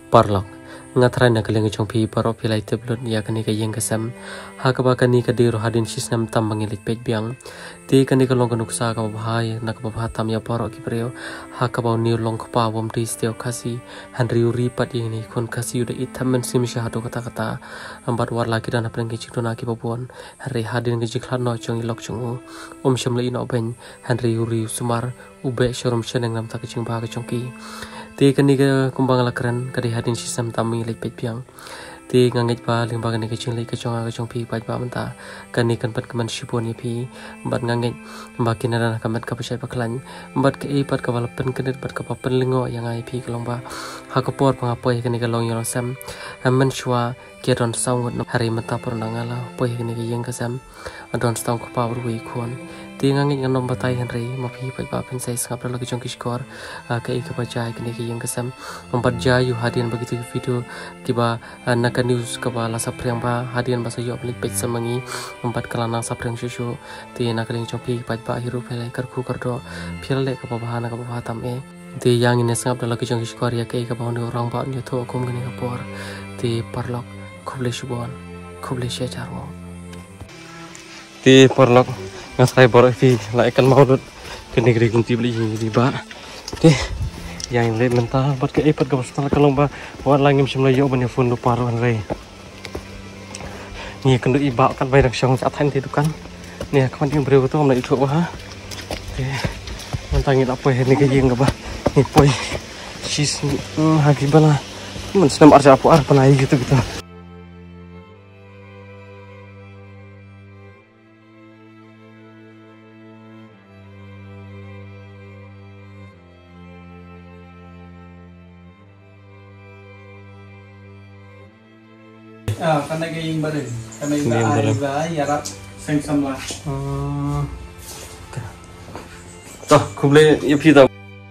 parlok ngatran na kaling chong pi paro pilai teblot ya kani ka yeng kasam ha ka ba kani ka dir hadin sisnam tam bangilit pet biang ti kani ka long kanuk sa ka bahai na ka bah tam ya paro ki preo ha ka ba ni long pa wom ti steo kasi hanri uri pat yeng ni kon kasi uda itamen sim shahado kata kata ambat war laki dan apeng ki chituna ki babon hari hadin ki jiklan no chong ilok chong shamle ino ben hanri uri sumar ube shorum sheneng nam ta ki ching ba ka chong ki ti kani ka kumbang lakran kadi hadin sisam tami lek pet piang ti ngangit pa limba kani ka ching lek ka chong pi pat ba manta kani kan pat kaman shipon ni pi bat ngangit bakin na kamat ka pasai paklan bat ka e pat ka walapen kanit bat ka papen lingo yang ai pi kalong ba ha ka por pangapoi kani ka long yo sam amman shwa ke don saung hari mata por nangala poi kani ka yeng ka sam adon stang ko pa wi kon ti ngangit nganom batai henry mapi pat ba pen sai sangap lagi chong kiskor ka e ka bajai kani ka yeng ka sam membat jayu hadian begitu video kiba naka news kaba la sapriang ba hadian ba sayo blik pet samangi membat kalana sapriang susu ti nakaling chompi pat ba hiru pelai karku kardo phirle ka bahana ka bahatam e ti yang ine sangap lagi chong kiskor ya ka e ka bahon orang ba nyo tho kom gani ka por ti parlok khuble shubon khuble she charmo ti parlok ngasai bor fi la ikan maulud ke negeri gunti beli di ba ti yang le mental buat ke ipat ke pasal kalau ba buat langim semula yo ban phone paru re ni kan iba kan bayar syang sat han ti dukan ni kan yang beri tu amla itu ha ti mentangit apa ni ke jing ba ni poi sis hagi bala men senam arja apa panai gitu karena yang baru, karena yang baru, ya rap sengsam lah. Toh, kumle ya pita.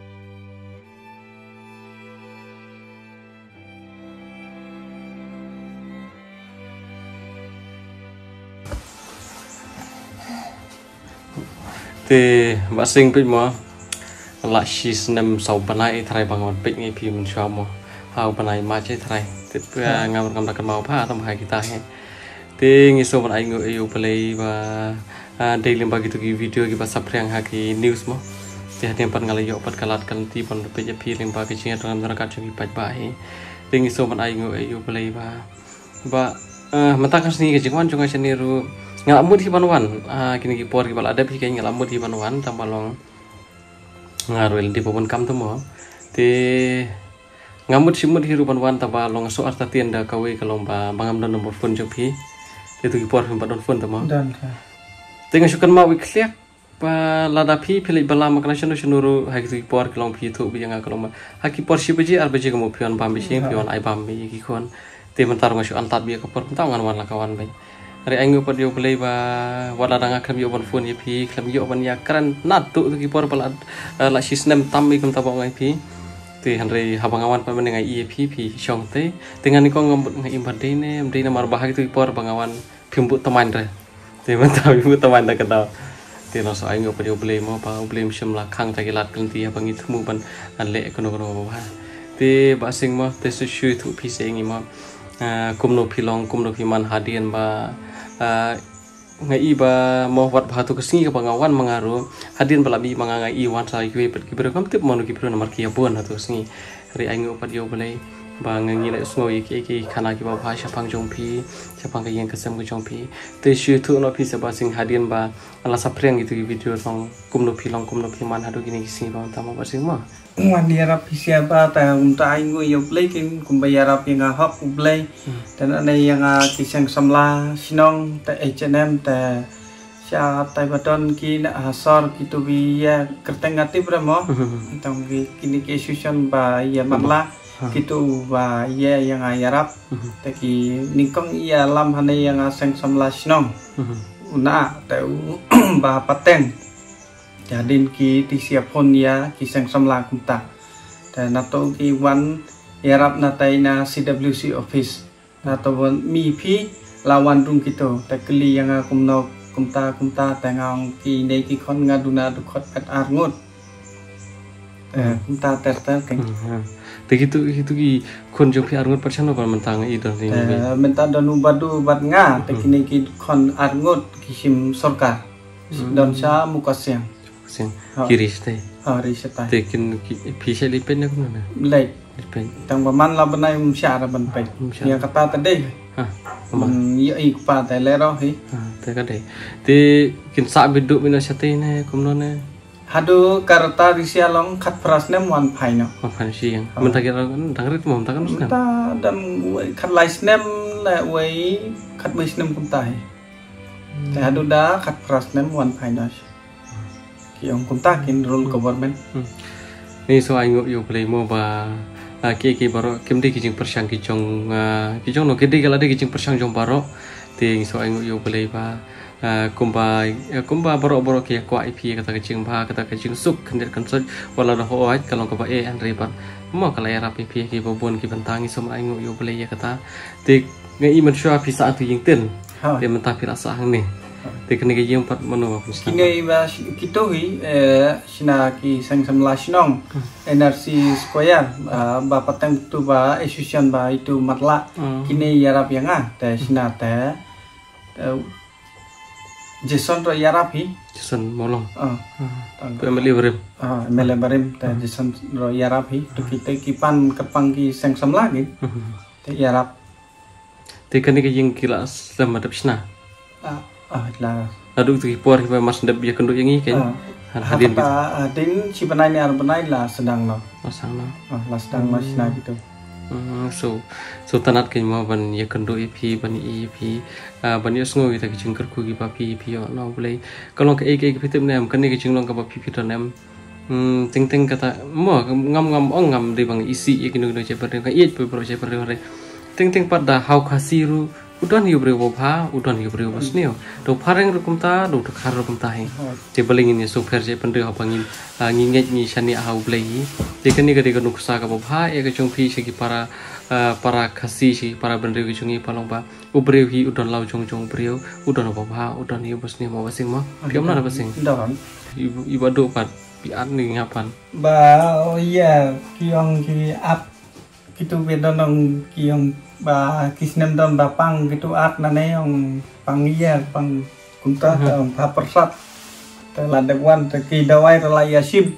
Thì sinh pit mo, lại she's nem sau panai thay bằng ngọn pit ngay phim cho mo, hao panai ma chơi thay. Ngam ngam mau pa tam hai kita he te ngi so ban ai ngo eu play ba daily bagi tu video ki ba sapriang ha ki news mo te hatiam pan ngala yo pat kalat kan ti pan pe pi limba ki chinga tram ka chung pat ba he te ngi so ban ai ngo eu play ba mata kan sni ki jingwan chung ai ru ngala mud hi banwan kini ki por ki bal ada pi kai ngala mud hi banwan tam balong ngarwel di popon kam tu mo te ngamut simut hiru banwan taba long so arta tienda kawe kalong ba bangam dan nomor phone jopi itu kipor him badon phone tama dan ka tenga syukan ma wiklek pa lada pi pilih bala makna shunuru ha gitu kipor kalong pi tu bi yang kalong ha kipor sibaji arbaji kamu pion bam bi sing pion ai bam bi ki kon te mentar ngasu antat bi kapor tau ngan wan la kawan bai hari aingu padio play ba wala danga klam yo ban phone pi klam yo ban ya kran nat tu kipor bala la sisnem tam bi kam tabo ngai pi ti hanre habang awan pa menengai EPP syong te dengan ni ko ngambut ngai imbade ne mde na mar bahag tu por bangawan phimbu teman re te manta phimbu teman da kata te no so ai ngo padi oblem mo pa oblem shim la khang ta gilat kanti abang itu mu ban le kono ba te basing mo te su shu tu pi sing mo kumno philong kumno phiman hadian ba ngai ba mo wat bhatu kesini ke bangawan mengaruh hadin balabi mangangai iwan sa iwe per kibro kam tip manu kibro nomor kia bon atu sini ri aingo padio balai bangangi le smo iki khana ki ba bhasha phang jongpi chapang ka yang kasam ku jongpi te shu tu no pi sa ba sing hadin ba ala sapreng itu video song kumno philong kumno phiman hadu kini kising ba tama ba sing ma wan dia rap siapa ta unta aingo yo play kin kumbayar rap yang hop play dan ada yang kisang samla sinong ta H&M ta sya ta baton ki na hasor gitu bi ya kerteng ngati bramo tong kini ke susun ba ya makla gitu ba ya yang ayarap ta ki nikong ya lam hane yang sang samla sinong una ta ba paten jadin ki tisiap hon ya kisang samla kumta dan nato ki wan yarap natai na CWC office nato wan mi pi lawan rung kito takli yang kumno kumta tengang ki nei ki kon ngaduna du khot pet arngut kumta terter kan gitu ki kon jong pi arngot perchan apa mentang idon ni. Minta donu badu bat nga tekini ki kon arngot kisim sorkar. Don sa mukasyang. Sing kiris teh. Hari setai. Tekin pi se lipen na kun na. Lek. Lipen. Tang paman la benai syara ban pe. Yang kata tadi. Iya pa tai le ro hi. Te ka dei. Te kin sa biduk mina sate ne kumno ne. Hadu karta risialong kat prasnem wan pai no. Wan pai siang. Mentang kira dang rit mom takan snem. Ta dan kat lai snem la wei kat wei snem kum tai. Te hadu da kat prasnem wan pai no. Kiong kum ta kin rule government. Ni so ai ngok yo play mo ba ki baro kim di kijing persang kijong no kedi kala di kijing persang jong baro ting so ai ngok yo play ba kumba baro ki ko ip kata kijing ba kata kijing suk kendir konsol wala do hoat kalong ka ba an riban mo kala ya rapi pi ki bobon ki bentangi so ai ngok yo play ya kata ti ngai man sha pi sa tu ying ten ti mentah pi rasa hang ni ti kene ki yeng pat mano ba kini ba kito hi sina ki sang samla sinong energi square ba patang tu ba association ba itu matla kini yarap yang te sina te Jason ro yarap hi Jason molong family barim mele barim te Jason ro yarap hi tu kita kipan kepang ki sang samla gi te yarap te kene ki yeng kilas lamadap sina lah aduk tu por ki mas ndab ya kenduk yang kan hadin gitu hadin si benai ni benai lah sedang no pasang no lah sedang masna gitu so tanat ke ma ban ya kenduk ip ban ip ban ya sngo kita ki jengker ku ki pa pi no boleh kalau ke ek pitem nem kan ni ki jenglong ka pa pi nem ting kata mo ngam ong ngam di bang isi ya kinu je per ka ye per je per re ting pada hau khasiru udon hiu breu bha udon hiu breu basnio do phareng rukum ta do khar rukum ta he te baling ini so pher je pandre hapangin nginget ni shani hau blei te kani gade ka nuksa ka bha e ka chung phi se ki para khasi si para bandre ki chungi palong ba ubreu hi udon lau chung breu udon bha udon hiu basnio ma basing ma piam na basing don iba do pat pi an ni ngapan ba iya kiong ki ap kitu bedonong kiong ba kisnem don bapang gitu at nane yang pangia pang kunta pa persat te ladekwan te ki dawai te laya sim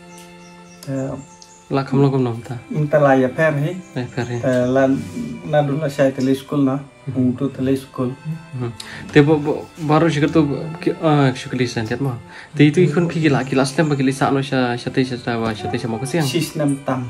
la kam lo kom nom ta te laya per hi per he te la na dula sai tele school na untuk tele school te baru sikar tu shukli santet ma te itu ikon pi gila stem bagi lisa no sha shate sama kesiang sistem tam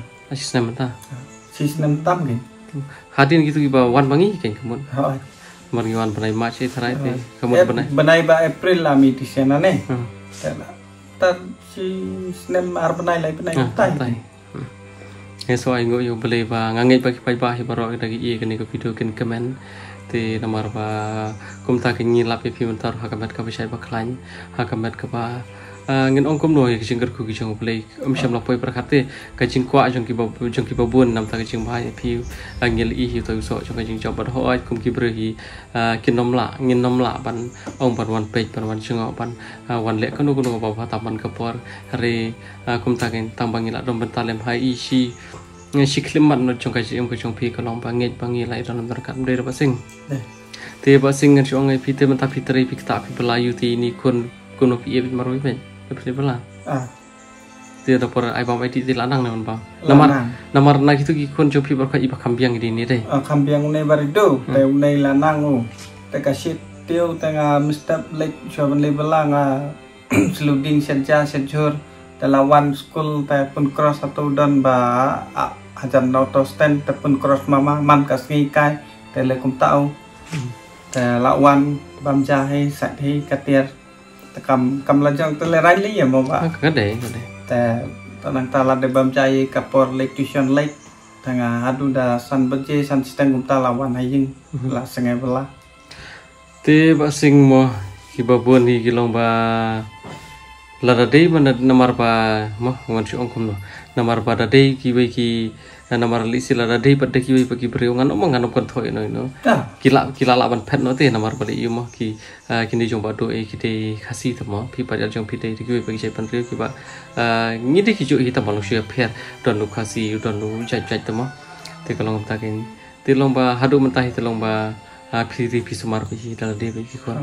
gitu hadin gitu ba wan bangi kan kemun hoi margi wan banai ma che tharai te kemun banai ba april la mi di sana ne ta si snem ar banai lai banai tai so ai ngo yo bele ba ngangai ba ki pai ba hi baro dagi e kan ko video kan comment te namar ba kum ta ki ngi lap pi mentar hakamat ka bisai ba klan hakamat ka ba ngin ong kom noi kijing ku kijing play sham la poi prakate kijing kwa jong ki babun nam ta kijing bhai pi ngil i hi to so jong kijing job ba hoi kum ki bre hi kin nom la ngin nom la ban ong ban wan page ban wan chung ban wan le kanu ba ba taman ka por re kum ta kin tam bang ila dom ban talem hai i si klim man no jong kijing pi ka long ba nge bangi lai ron ber kat bre ba sing te ba sing ngi ong ai pi te man ta pi tre pi ta pi belayu ti ni kun kuno pi e maroi ben seperti bela dia dapur ai bang ai di lanang naman bang namar na gitu ki kon jopi barka iba kambiang di ni deh kambiang ne barido te ne lanang u te kasit teu tengah mestap lek shoban le belang sluding senja senjur te lawan school te pun cross atau dan ba ajan auto stand te pun cross mama man kasngi kai te le kum tau te lawan bam jahe sat hi katir kam lajang te lerai li ya mo ba kade te tanang tala de bam jai kapor lake tuition lake tanga adu da san beje san steng kum lawan haying la sengai bela te ba sing mo ki babon hi gilong ba la da dei man namar ba mo ngon si ong kum no namar ba da dei ki we ki namar li sila da dei pada ki bagi beriu ngan ngan kon thoi no ta kila la ban pet no te namar bali yu mo ki kini jong ba do e ki te khasi ta mo pi pa jong pi te ki bagi jai pan riu ki ba ngi de ki ju hi ta malong shia pher don nu khasi don nu jai jai ta mo te kalong ta ken te long ba hadu mentah te long ba pi sumar pi dal de ki ko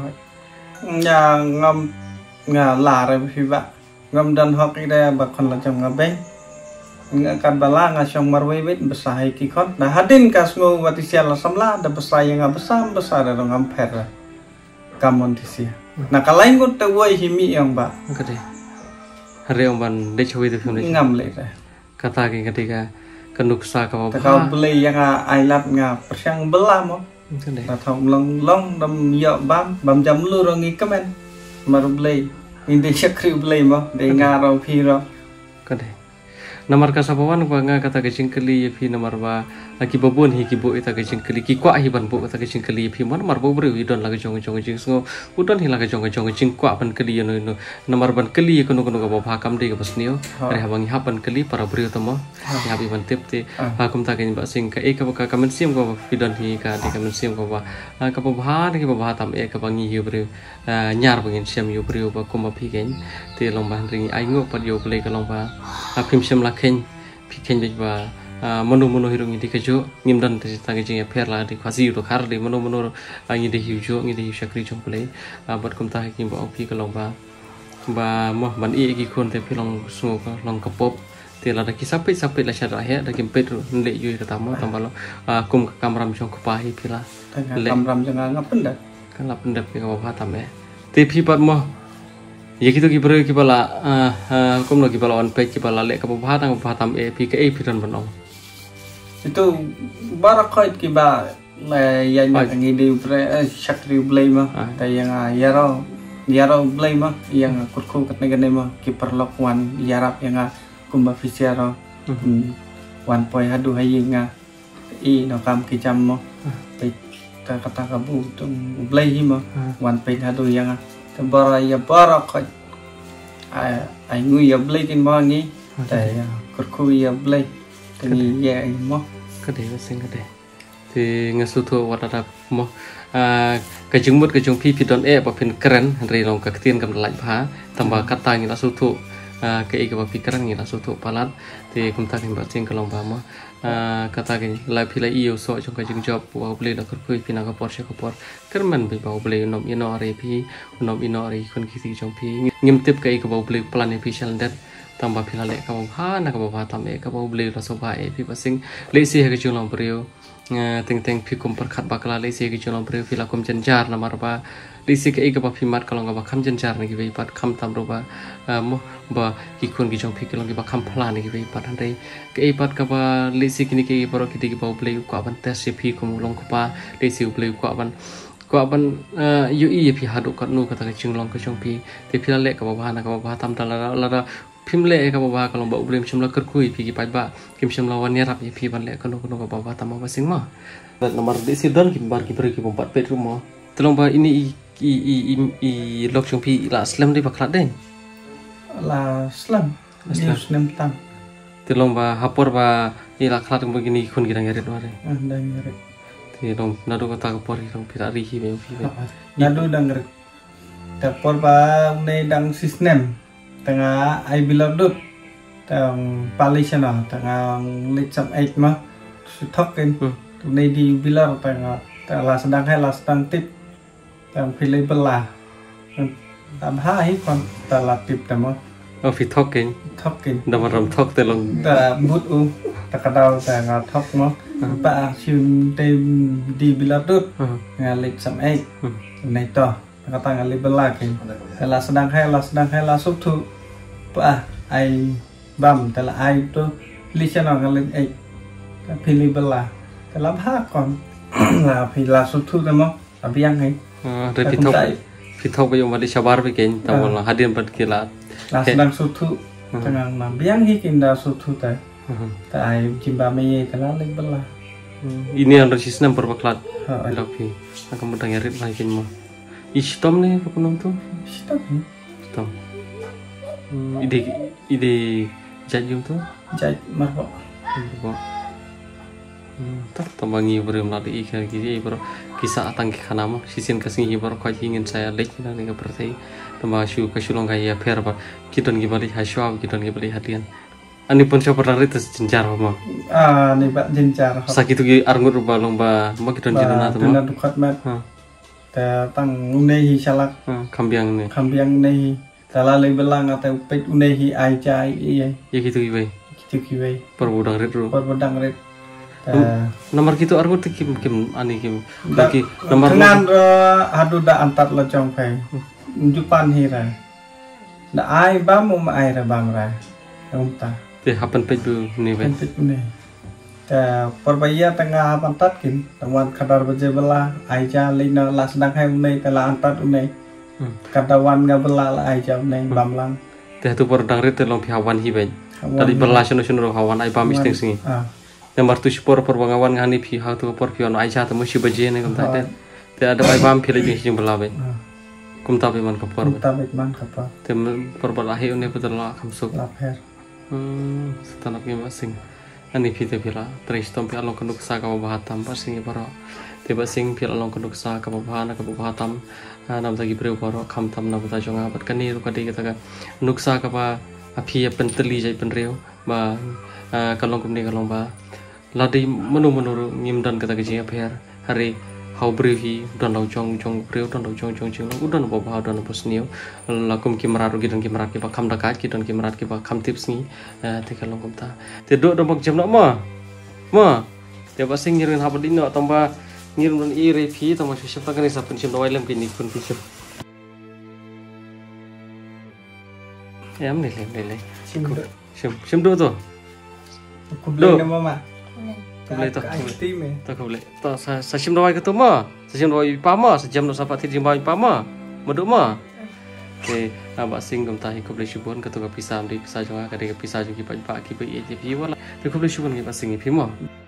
nhà ngâm ngà là rồi phi vạ ngâm đần học cái đây bà còn là chồng ngà bên ngà kan bala ngà chồng marway bet besar ki kon dah hadin kas ngo watisia la samla da besar yang besar da ngam per kamon tisia nah kalain ko te woi himi yang ba kade hare om ban de choi de phim ngam le da kata ke ketika kenuksa ka ta kau beli yang ai lat ngà persang bela mo kade ta thong long dam yo bam jam lu ro ngi kamen mar beli ini syakri beli mo de ngà ro phi ro kade namar ka sabawan ba nga kata ke cingkeli ye phi namar ba ki babun hi ki bo ita ke cingkeli ki kwa hi ban bo kata ke cingkeli ye phi man mar bo bru idon la ke jong jing so udon hi la ke jong jing kwa ban keli no namar ban keli ko no ka ba kam de ke basnio re habang ha ban keli para bru tamo ya bi ban tip te ha kum ta ke ba sing ka e ka kamen sim ko idon hi ka de kamen sim ko ba ka ba ke ba tam e ka bang hi bru nyar bangin sim yu bru ba kum ba phi ken te long ban ring ai ngo pa yo play ka long ba phim sim la khen phiken be ba mono hirung ini kejo ngimdan te tangi jing per la di khasi ro khar di mono ngi de hiu ngi de shakri jong play bat kum ta ki ba phi ka long ba mo ban i ki khon te pilong su ka long ka pop te la da ki sapit la shara he da kim pet le yu ka tamo tambalo kum ka kamram jong ka pa hi pila kamram jang ngapen da kan la pendap ka ba tam e te phi pat mo ya gitu ki bro ki bala kum no ki bala on page ki bala le ka ba tam e phi ka e phi ran banong itu barakait ki ba yang ngi di syakri blay ma ta yang yaro blay ma yang kurku kat negane ma ki perlok wan yarap yang kumba fisiaro wan poi hadu hayinga i no kam ki jam mo pe ta kata kabu tung blay hi ma wan pe hadu yang bara ya barakait ai ngui ya blay kin ma ngi ta kurku ya blay kini ya mo kade sing kade thì ngasu thu wadada mo ka jungmut ka jung pi don e ba pin keren re long ka tien kam lai pha tamba kata ngi la su thu ka e ka pi keren ngi la su thu palat thì kum ta kin ba sing ka long ba mo kata ki la pi la iyo so jong ka jung job wa ble la kur kui pina ka por she ka por kerman bi ba ble nom ino re pi nom ino re kon ki ti jong pi ngim tip ka e ka ba ble plan e pi shal dat tamba pila le ka ba na ka ba tam e ka ba ble la so ba e pi pasing le si ha ka jung long brio teng pi kum perkhat bakala le si ka jung long brio pila kum janjar na mar ba le si ka e ka ba pi mat ka long ba kham janjar ni ki be pat kham tam ro ba mo ba ki kun ki jong pi ka long ki ba kham phla ni ki be pat han re ka e pat ka ba le si ki ni ki baro ki ti ki ba ble ka ban ta si pi kum long ko pa le si ble ka ban yu i pi hadu ka nu ka ta jung long ka jong pi te pila le ka ba na ka ba tam ta la phim lệ ka baba kalong ba ublem chimla kerkui pi ki pa kim chimla wan yarap ye pi ban le kono ka baba tama basing ma dat nomor de sidon ki bar ki per ki pompat pet rumo tolong ba ini i lok chung pi la slam di baklat den la slam nem tam tolong ba hapor ba i la klat begini kun girang yarit mare dang yarit ti dong nadu kata ka por dong pirari hi be pi nadu dang yarit ta por ba ne dang sistem tengah ai bilang dut teng palisana tengah licam eight mah sutokin tu ne di bilang tengah la sedang hai la sedang tip teng pilih belah tam hai kon ta la tip tamo fi thokin damar ram thok te long ta but ta kadau tengah thok mah pa chim tem di bilang dut nga licam eight ne to kata ngali belah kin la sedang hai la sub tu pa ai bamแต่ละai tu lisan orang lain ai pilih belah dalam hak kon là phi la sub tu tamo tapi yang hai dari pithok ba yom di sabar be ken tamon la hadin pat kila la sedang sub tu tengah nam biang hi kin da sub tu ta ta ai jimba me ta la lain belah ini yang resistem berbaklat tapi akan mendengar lagi mo istom ni punom tu istom ide jajung tu jaj marbo Tambangi beri melalui ikan gini bro kisah atang kanamo sisin kasih bro kau ingin saya lihat nanti ke berarti tambah kasulong kaya per apa kita nih balik hasil kita nih balik hadian ani pun siapa pernah itu jenjar apa nih pak jenjar sakit tuh arngur rubah lomba mau kita nih dona tuh dona dukat mat tang unehi salak kambiang nih kalau lebih belang atau pet unehi aja iya ya gitu ibai perbudang red nomor gitu argo tuh kim ani kim lagi nomor dengan hadu da antar locong fai jupan hira da ai bam ai ra bam ra umta te hapan peju nih bai ta perbaya tengah pantat kin teman kadar beje bela aja lina la sedang hai unai tela antat unai kadawan ga bela la aja unai bam lang te tu perbudang red te long pihawan hi bai tadi berlasan hawan ai bam isting singi nomor tu spor perbangawan ngani pi hau tu por pion aja tu musi baje ne kum ta te ada ai bam pile bi sing belabe kum ta be man kapor te por balahi une betul la kam sok setanap ge masing ani pi te pila tristom pi along kenduk sa ka bahatam pasing paro te basing pi along kenduk sa ka bahana ka bahatam nam tagi breu paro kam tam na bata jonga bat kani ru kadi kita ka nuksa ka ba api penteli jai penreu ba kalong kum ni kalong ba ladi menu ngimdan kata kerja per hari hau brehi dan lau jong breu dan lau jong cing udan bawa dan bos niu lakum kimraru gidan kimrat ki bakam dakat ki dan kimrat ki bakam tips ni te kalong kum ta te do bak jam nak ma te basing ngirin haba dino tambah ngirin dan ire pi tambah syam ta kani sa pensim dawai lem kini pun pisem em le sim do to do mama boleh tak boleh tak sejam dua ke tu ma sejam dua pama sejam dua sapat tiga jam pama meduk ma okay abak sing kum tahi ko boleh syubun ke tu ke pisah di pisah juga ke pisah juga pak ki pe ye pi wala tu ko boleh syubun ke pasing pi ma